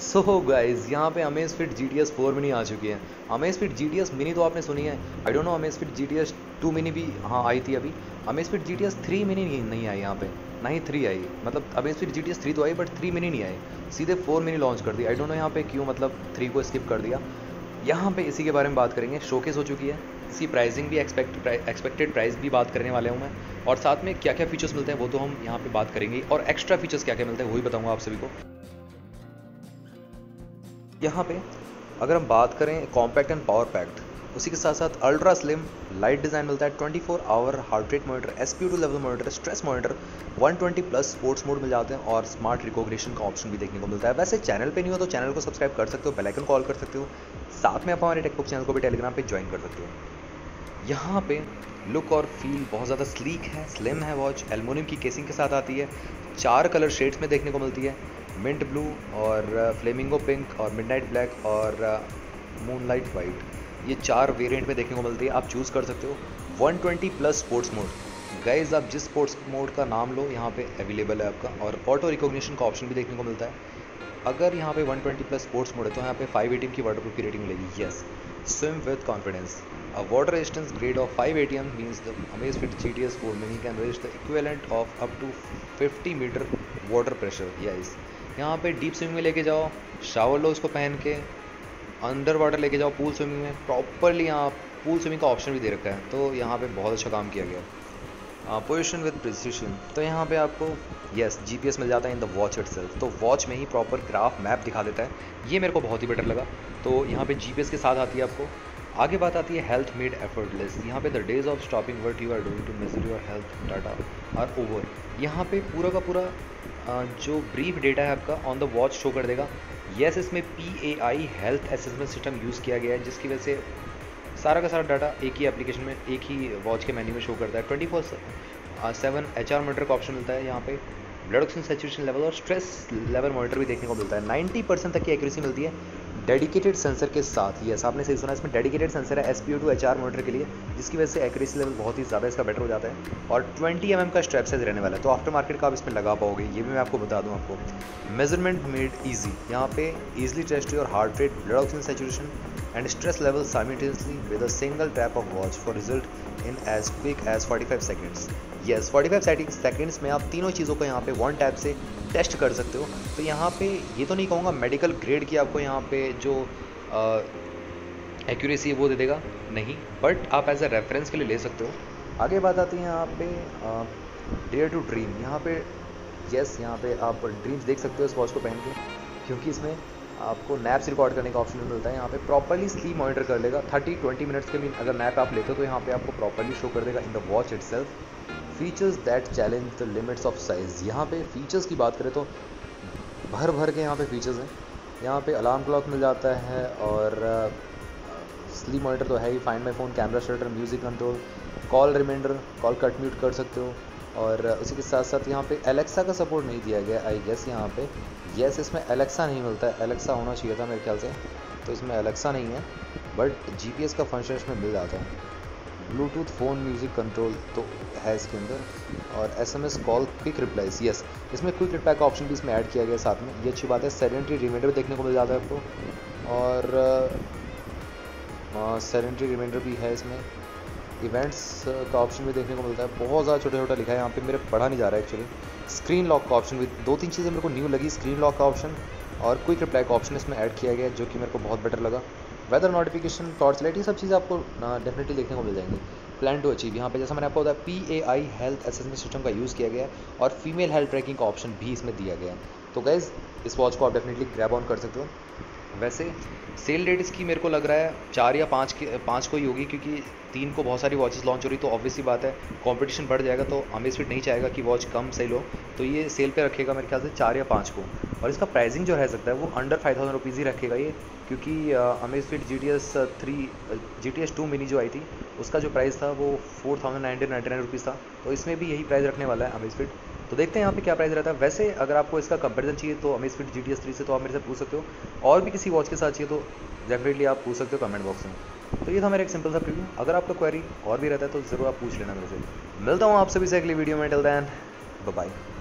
So guys यहाँ पे Amazfit GTS 4 mini आ चुकी है। अमेज़फिट GTS मिनी तो आपने सुनी है, I don't know Amazfit GTS 2 mini भी हाँ आई थी अभी। अमेज़फिट GTS 3 मिनी नहीं आई यहाँ पे, ना ही 3 आई। मतलब अमेज़फिट GTS 3 तो आई बट 3 मिनी नहीं आई, सीधे 4 मिनी लॉन्च कर दी। आई डोंट नो यहाँ पे क्यों, मतलब 3 को स्किप कर दिया। यहाँ पे इसी के बारे में बात करेंगे। शोकेस हो चुकी है, इसकी प्राइसिंग भी एक्सपेक्टेड प्राइस भी बात करने वाले हूँ मैं, और साथ में क्या क्या फीचर्स मिलते हैं वो तो हम यहाँ पे बात करेंगे, और एक्स्ट्रा फीचर्स क्या क्या मिलते हैं वही बताऊँगा आप सभी को। यहाँ पे अगर हम बात करें कॉम्पैक्ट एंड पावर पैक्ड, उसी के साथ साथ अल्ट्रा स्लिम लाइट डिज़ाइन मिलता है, 24 hour heart rate monitor, SpO2 level monitor, stress monitor, 120 plus sports mode मिल जाते हैं, और स्मार्ट रिकॉग्निशन का ऑप्शन भी देखने को मिलता है। वैसे चैनल पे नहीं हो तो चैनल को सब्सक्राइब कर सकते हो, बेल आइकन कॉल कर सकते हो, साथ में आप हमारे टेकबुक चैनल को भी टेलीग्राम पे ज्वाइन कर सकते हो। यहाँ पे लुक और फील बहुत ज़्यादा स्लीक है, स्लिम है वॉच, एल्युमिनियम की केसिंग के साथ आती है, 4 कलर शेड्स में देखने को मिलती है, मिंट ब्लू और फ्लेमिंगो पिंक और मिडनाइट ब्लैक और मूनलाइट वाइट, ये 4 वेरिएंट में देखने को मिलती है। आप चूज़ कर सकते हो 120 प्लस स्पोर्ट्स मोड। गाइज आप जिस स्पोर्ट्स मोड का नाम लो यहाँ पे अवेलेबल है आपका, और ऑटो रिकॉग्निशन का ऑप्शन भी देखने को मिलता है। अगर यहाँ पे 120 प्लस स्पोर्ट्स मोड है तो यहाँ पे 5 ATM की वाटर प्रूफ की रेटिंग मिलेगी। Yes, swim with confidence. A water resistance grade of 5 ATM means the Amazfit GTS 4 Mini can reach the equivalent of up to 50 metre water pressure. Yes, यहाँ पे deep swimming में लेके जाओ, shower लो उसको पहन के, अंडर वाटर लेके जाओ पूल स्विमिंग में, प्रॉपरली यहाँ पूल स्विमिंग का ऑप्शन भी दे रखा है, तो यहाँ पे बहुत अच्छा काम किया गया है। पोजिशन विद प्रिसिशन, तो यहाँ पे आपको यस GPS मिल जाता है इन द वॉच इटसेल्फ, तो वॉच में ही प्रॉपर ग्राफ मैप दिखा देता है, ये मेरे को बहुत ही बेटर लगा। तो यहाँ पे GPS के साथ आती है आपको। आगे बात आती है हेल्थ मेड एफर्टलेस। यहाँ पे the days of stopping what you are doing to measure your health data are over. यहाँ पे पूरा का पूरा जो ब्रीफ डेटा है आपका ऑन द वॉच शो कर देगा। यस, इसमें PAI health assessment system use किया गया है, जिसकी वजह से सारा का सारा डाटा एक ही एप्लीकेशन में, एक ही वॉच के मेन्यू में शो करता है। 24/7 HR मॉनिटर का ऑप्शन मिलता है यहाँ पे, ब्लड ऑक्सीजन सैचुरेशन लेवल और स्ट्रेस लेवल मॉनिटर भी देखने को मिलता है। 90% तक की एक्यूरेसी मिलती है डेडिकेटेड सेंसर के साथ। यस, आपने सही सुना, इसमें डेडिकेटेड सेंसर है SpO2 HR मॉनिटर के लिए, जिसकी वजह से एक्यूरेसी लेवल बहुत ही ज़्यादा इसका बेटर हो जाता है, और 20 mm का स्ट्रैप साइज रहने वाला है, तो आफ्टर मार्केट का आप इसमें लगा पाओगे, ये भी मैं आपको बता दूँ आपको। मेजरमेंट मेड ईजी, यहाँ पे easily test your heart rate, blood oxygen saturation and stress level simultaneously with a single tap of watch for result in as quick as 45 seconds. Yes, 45 seconds में आप तीनों चीज़ों को यहाँ पे वन टैप से टेस्ट कर सकते हो। तो यहाँ पे ये तो नहीं कहूँगा मेडिकल ग्रेड की आपको यहाँ पे जो एक्यूरेसी है वो दे देगा, नहीं, बट आप एज अ रेफरेंस के लिए ले सकते हो। आगे बात आती है यहाँ पे डेयर टू ड्रीम। यहाँ पे यस, यहाँ पे आप ड्रीम्स देख सकते हो इस वॉच को पहन के, क्योंकि इसमें आपको नैप्स रिकॉर्ड करने का ऑप्शन भी मिलता है। यहाँ पे प्रॉपर्ली स्लीप मॉनिटर कर लेगा 30-20 मिनट्स के लिए। अगर नैप आप लेते हो तो यहाँ पे आपको प्रॉपर्ली शो कर देगा in the watch itself. Features that challenge the limits of size. यहाँ पे फीचर्स की बात करें तो भर भर के यहाँ पे फीचर्स हैं। यहाँ पे अलार्म क्लॉक मिल जाता है, और स्लीप मॉनिटर तो है ही, find my phone, camera shutter, music control, call reminder, call cut mute कर सकते हो, और उसी के साथ साथ यहाँ पे एलेक्सा का सपोर्ट नहीं दिया गया आई गेस यहाँ पे। यस, इसमें एलेक्सा नहीं मिलता है, एलेक्सा होना चाहिए था मेरे ख्याल से, तो इसमें एलेक्सा नहीं है, बट GPS का फंक्शन इसमें मिल जाता है। ब्लूटूथ फ़ोन म्यूज़िक कंट्रोल तो है इसके अंदर, और SMS call quick replies. Yes, इसमें क्विक रिप्लाई का ऑप्शन भी इसमें ऐड किया गया साथ में, ये अच्छी बात है। सेडेंटरी रिमाइंडर देखने को मिल जाता है आपको, और सेडेंटरी रिमाइंडर भी है इसमें। इवेंट्स का ऑप्शन भी देखने को मिलता है, बहुत ज़्यादा छोटा छोटा लिखा है यहाँ पे, मेरे पढ़ा नहीं जा रहा है एक्चुअली। स्क्रीन लॉक का ऑप्शन भी, 2-3 चीज़ें मेरे को न्यू लगी, स्क्रीन लॉक का ऑप्शन और क्विक रिप्लाई का ऑप्शन इसमें ऐड किया गया, जो कि मेरे को बहुत बेटर लगा। वेदर नोटिफिकेशन, टॉर्च लाइट, ये सब चीज़ें आपको डेफिनेटली देखने को मिल जाएंगी। प्लान टू अचीव, यहाँ पे जैसा मैंने आपको बताया PAI हेल्थ असेसमेंट सिस्टम का यूज़ किया गया है, और फीमेल हेल्थ ट्रैकिंग का ऑप्शन भी इसमें दिया गया है। तो गाइज़ इस वॉच को आप डेफिनेटली ग्रैब ऑन कर सकते हो। वैसे सेल डेट इसकी मेरे को लग रहा है 4 या 5 को ही होगी, क्योंकि 3 को बहुत सारी वॉचेस लॉन्च हो रही, तो ऑब्वियसली बात है कंपटीशन बढ़ जाएगा, तो अमेज़फिट नहीं चाहेगा कि वॉच कम सेल हो, तो ये सेल पे रखेगा मेरे ख्याल से 4 या 5 को। और इसका प्राइसिंग जो रह सकता है वो अंडर 5000 रुपीज़ ही रखेगा ये, क्योंकि अमेज़फिट GTS 2 मिनी जो आई थी उसका जो प्राइस था वो 4999 रुपीज़ था, तो इसमें भी यही प्राइस रखने वाला है अमेज़फिट। तो देखते हैं यहाँ पे क्या प्राइस रहता है। वैसे अगर आपको इसका कंपैरिजन चाहिए तो अमेज़फिट GTS 3 से तो आप मेरे से पूछ सकते हो, और भी किसी वॉच के साथ चाहिए तो डेफिनेटली आप पूछ सकते हो कमेंट बॉक्स में। तो ये था मेरा एक सिंपल सा प्रीव्यू। अगर आपका क्वेरी और भी रहता है तो ज़रूर आप पूछ लेना मेरे से। मिलता हूँ आप सभी से अगली वीडियो में, टिल देन बाय बाय।